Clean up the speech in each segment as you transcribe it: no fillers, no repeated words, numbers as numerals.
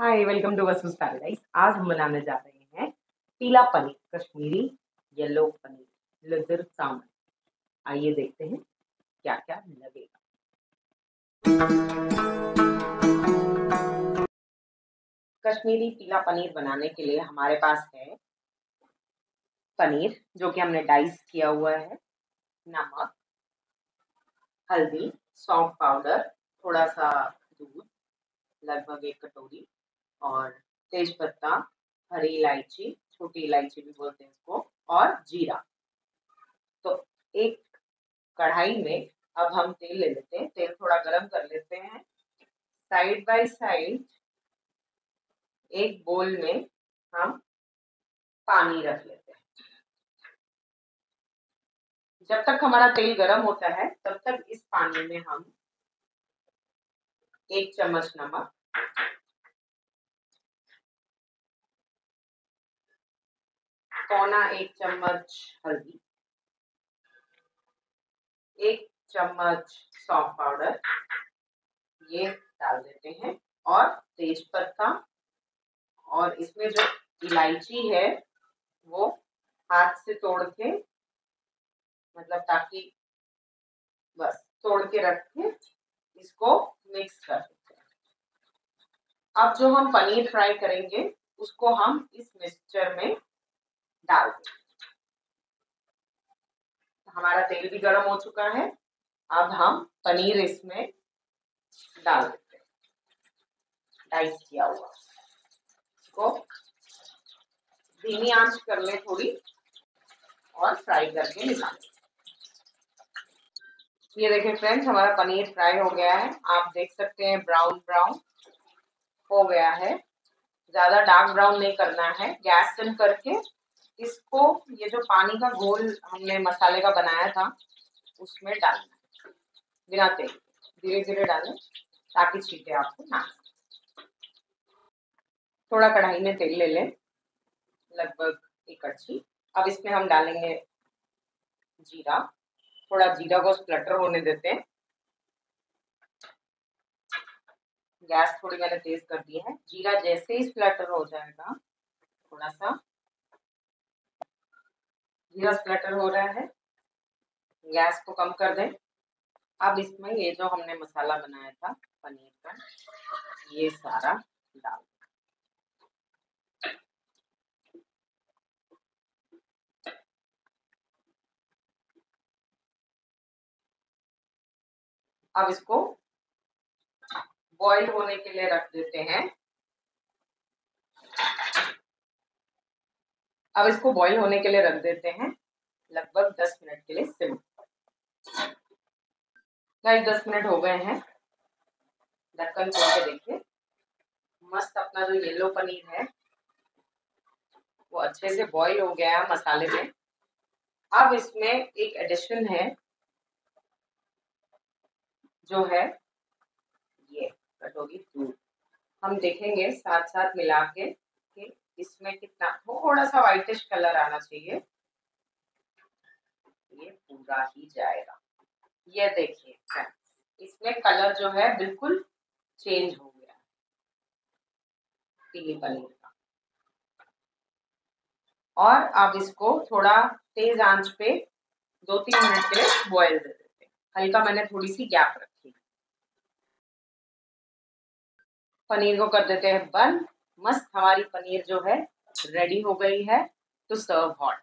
Hi, welcome to Vasu's paradise. आज हम बनाने जा रहे हैं पीला पनीर, कश्मीरी येलो पनीर, लेदर सामन। आइए देखते हैं क्या क्या लगेगा। कश्मीरी पीला पनीर बनाने के लिए हमारे पास है पनीर जो कि हमने डाइस किया हुआ है, नमक, हल्दी, सौंफ पाउडर, थोड़ा सा दूध, लगभग 1 कटोरी, और तेज पत्ता, हरी इलायची, छोटी इलायची भी बोलते हैं इसको, और जीरा। तो एक कढ़ाई में अब हम तेल ले लेते हैं। तेल थोड़ा गरम कर लेते हैं। साइड बाय साइड एक बोल में हम पानी रख लेते हैं। जब तक हमारा तेल गरम होता है तब तक इस पानी में हम 1 चम्मच नमक, पौना 1 चम्मच हल्दी, 1 चम्मच सौंफ पाउडर ये डाल देते हैं, और तेज पत्ता, और इसमें जो इलायची है वो हाथ से तोड़ के, मतलब ताकि बस तोड़ के रख के इसको मिक्स कर देते हैं। अब जो हम पनीर फ्राई करेंगे उसको हम इस मिक्सचर में डाल देंगे। हमारा तेल भी गर्म हो चुका है। अब हम पनीर इसमें डाल देते हैं, डाइस किया हुआ। इसको धीमी आंच कर ले थोड़ी, और फ्राई करके निकालें। ये देखिए फ्रेंड्स, हमारा पनीर फ्राई हो गया है। आप देख सकते हैं ब्राउन ब्राउन हो गया है। ज्यादा डार्क ब्राउन नहीं करना है। गैस कम करके इसको, ये जो पानी का घोल हमने मसाले का बनाया था उसमें डालना है, बिना तेल, धीरे धीरे डालें ताकि छींटे आपको ना। थोड़ा कढ़ाई में तेल ले लें, लगभग 1 कड़छी। अब इसमें हम डालेंगे जीरा। थोड़ा जीरा को स्प्लटर होने देते हैं। गैस थोड़ी मैंने तेज कर दी है। जीरा जैसे ही स्प्लटर हो जाएगा, थोड़ा सा जीरा स्प्लटर हो रहा है, गैस को कम कर दें। अब इसमें ये जो हमने मसाला बनाया था पनीर का, ये सारा डाल। अब इसको बॉईल होने के लिए रख देते हैं। अब इसको बॉईल होने के लिए रख देते हैं, लगभग 10 मिनट के लिए सिम। गाइस 10 मिनट हो गए हैं। ढक्कन खोल के देखिए, मस्त अपना जो येलो पनीर है वो अच्छे से बॉईल हो गया है मसाले में। अब इसमें एक एडिशन है जो है ये कटोरी दूध। हम देखेंगे साथ साथ मिला के कि इसमें कितना, थोड़ा सा व्हाइटिश कलर आना चाहिए। ये पूरा ही जाएगा। ये देखिए इसमें कलर जो है बिल्कुल चेंज हो गया पीली पनीर का। और अब इसको थोड़ा तेज आंच पे 2-3 मिनट के लिए बॉईल दे देते हैं। हल्का मैंने थोड़ी सी गैप रखी। पनीर को कर देते हैं बंद। मस्त हमारी पनीर जो है रेडी हो गई है टू सर्व हॉट।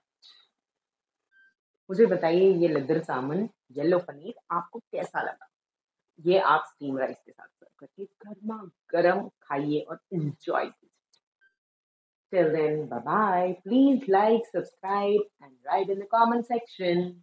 मुझे बताइए ये लेदर सामन येलो पनीर आपको कैसा लगा। ये आप स्टीम राइस के साथ सर्व करके गर्मा गर्म खाइए और एंजॉय कीजिए। Till then, bye bye. Please like, subscribe, and write in the comment section.